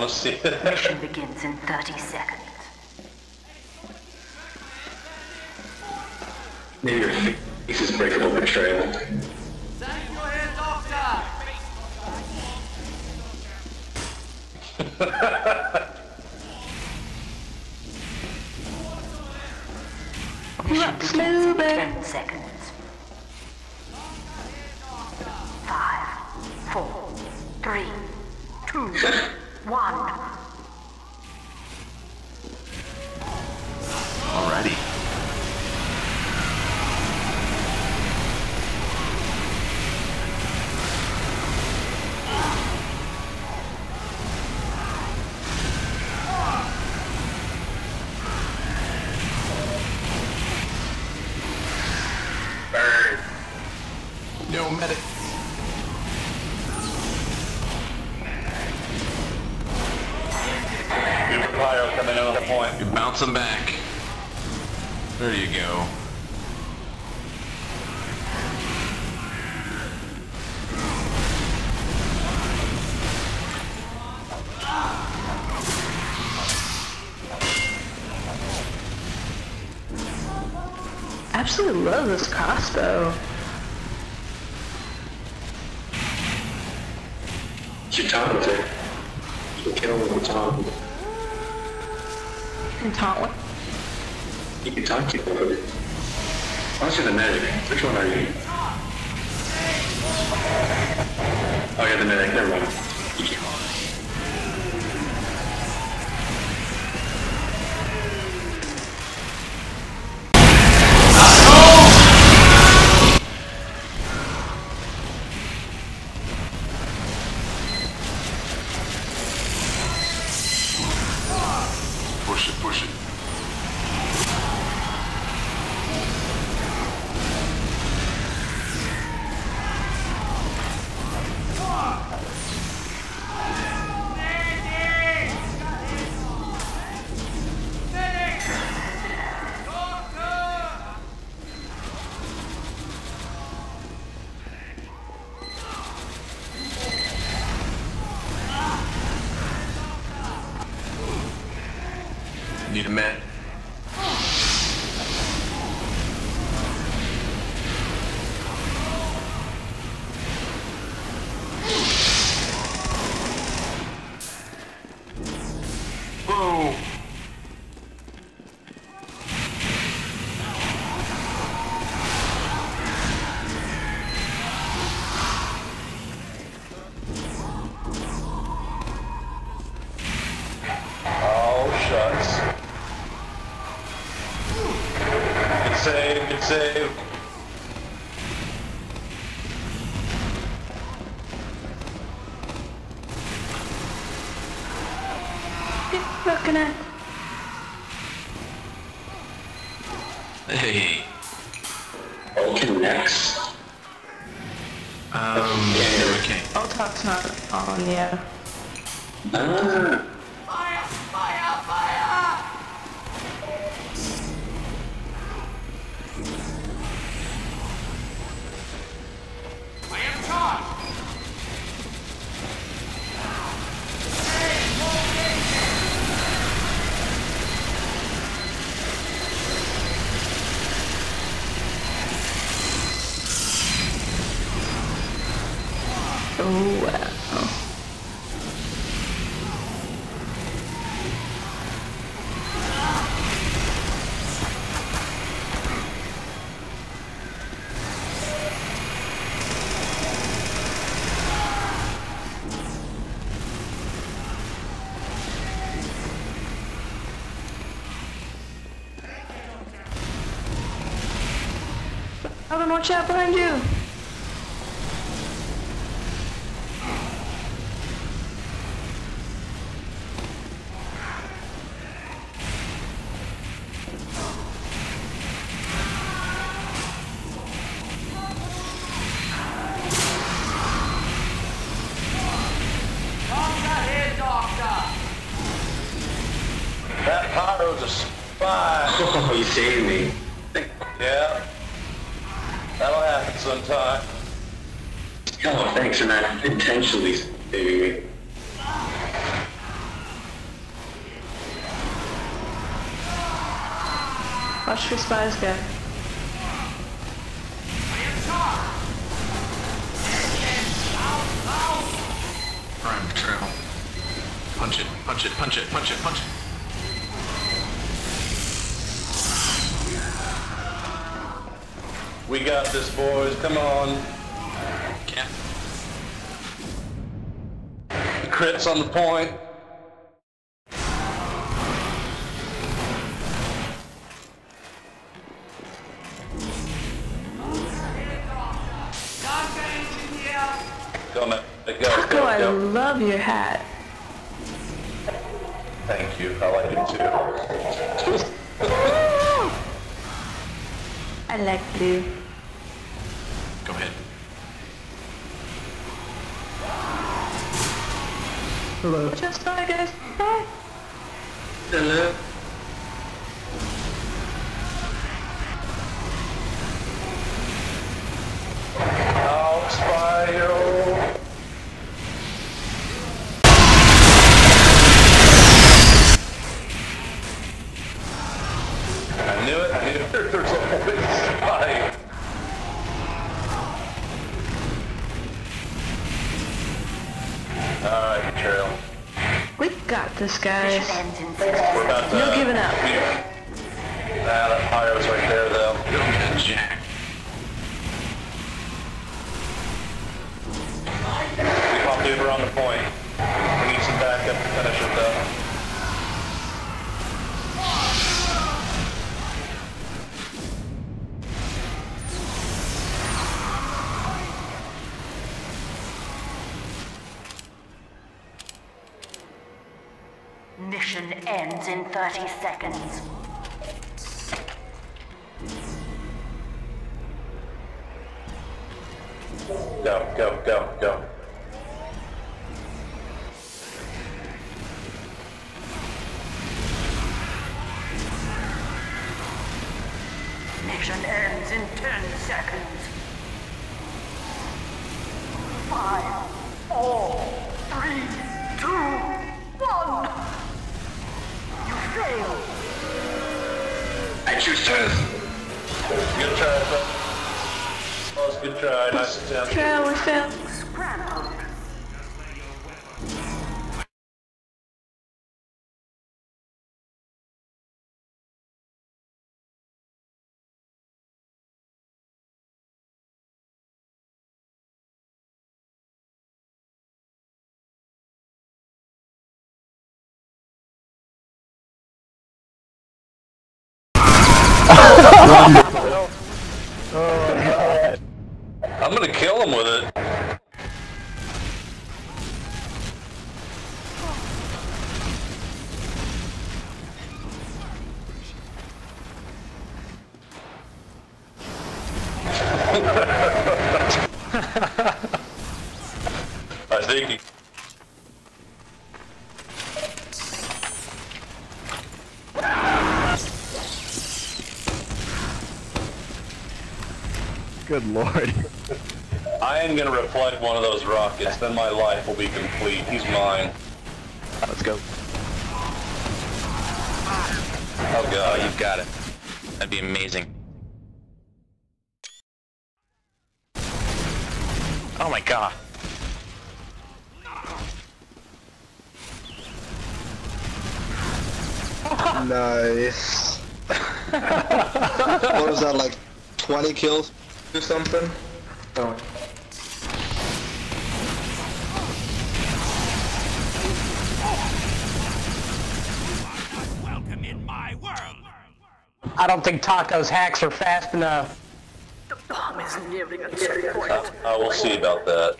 want to see it. Mission begins in 30 seconds. Maybe your face is breakable betrayal. Send your hair, doctor! Mission begins in 10 seconds. 5, 4, 3, 2, 1. Alrighty. Burn. No medic. Good pyro coming in on the point. You bounce them back. There you go. Absolutely love this crossbow. You should taunt with it. You can kill him with a taunt. And taunt one. You can taunt people with it. Unless you're the medic. Which one are you? Oh, you're the medic. Never mind. You can't. Push it, push it. Need a med. Boom. Oh, shucks. Good save, good save. Not gonna. Hey. Oh, connects. Okay. I'll talk's not on, yeah. Ah. Fire! Fire! Fire! I am charged! Oh, wow. Alvin, watch out behind you! Doctor here, doctor! That pyro's a spy. Oh, you saved me. Yeah. That'll happen sometime. Oh, thanks for not intentionally saving me. Watch your spies go. Prime trail. Punch it, punch it, punch it, punch it, punch it. We got this, boys. Come on. Can't. Crits on the point. Go, man. Taco, Go. I love your hat. Thank you. I like it too. I like blue. Go ahead. Hello. Just hi, guys. Hi. Hello. Oh, Spyro. I knew it. There's always a spy. Alright, Trail. We got this, guys. We're about to... No giving up. That pyro's right there, though. You don't get a jack. We popped over on the point. We need some backup to finish it, though. Mission ends in 30 seconds. Go. Mission ends in 10 seconds. 5, 4, 3, 2, 1. You failed. I choose tennis. Good try, bro. That was a good try. Nice attempt. Trail, we failed. Scrambled. I'm gonna kill him with it. I think he... Good lord. I am gonna reflect one of those rockets, then my life will be complete. He's mine. Let's go. Oh god. You've got it. That'd be amazing. Oh my god. Nice. What was that, like 20 kills or something? Oh. Welcome in my world. I don't think Taco's hacks are fast enough. The bomb is nearing a checkpoint. I will see about that.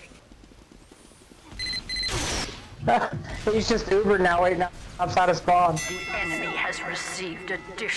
He's just Uber now waiting outside of spawn. The enemy has received additional